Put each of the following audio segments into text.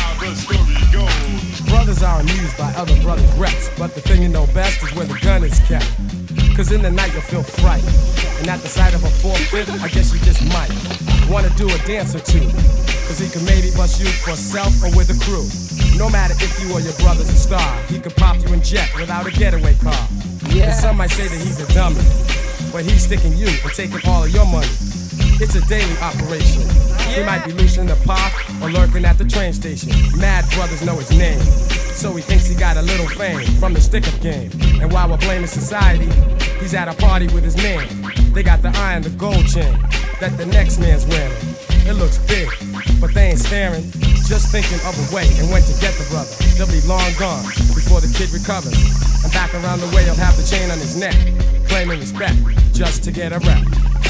how the story goes. Brothers are amused by other brothers' reps, but the thing you know best is where the gun is kept. Cause in the night you'll feel fright, and at the sight of a 4-5, I guess you just might wanna do a dance or two. Cause he can maybe bust you for self or with a crew. No matter if you or your brother's a star, he could pop you in jet without a getaway car. And some might say that he's a dummy, but he's sticking you and taking all of your money. It's a daily operation. He might be loose in the park or lurking at the train station. Mad brothers know his name, so he thinks he got a little fame from the stick-up game. And while we're blaming society, he's at a party with his man. They got the eye and the gold chain that the next man's wearing. It looks big, but they ain't staring, just thinking of a way and when to get the brother. They'll be long gone before the kid recovers. And back around the way he'll have the chain on his neck, claiming respect just to get a rep.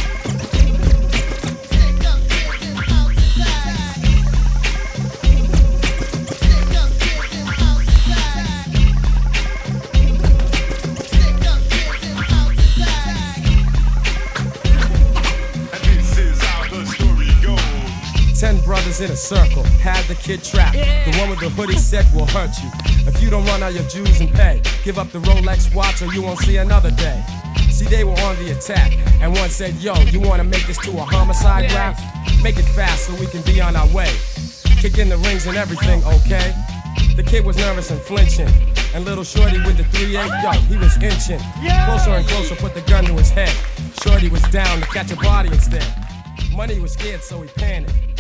10 brothers in a circle, had the kid trapped. The one with the hoodie said will hurt you if you don't run out your dues and pay. Give up the Rolex watch or you won't see another day. See, they were on the attack, and one said, yo, you wanna make this to a homicide rap? Make it fast so we can be on our way. Kick in the rings and everything, okay? The kid was nervous and flinching, and little Shorty with the 3-8, yo, he was inching. Closer and closer, put the gun to his head. Shorty was down to catch a body instead. Money was scared, so he panicked.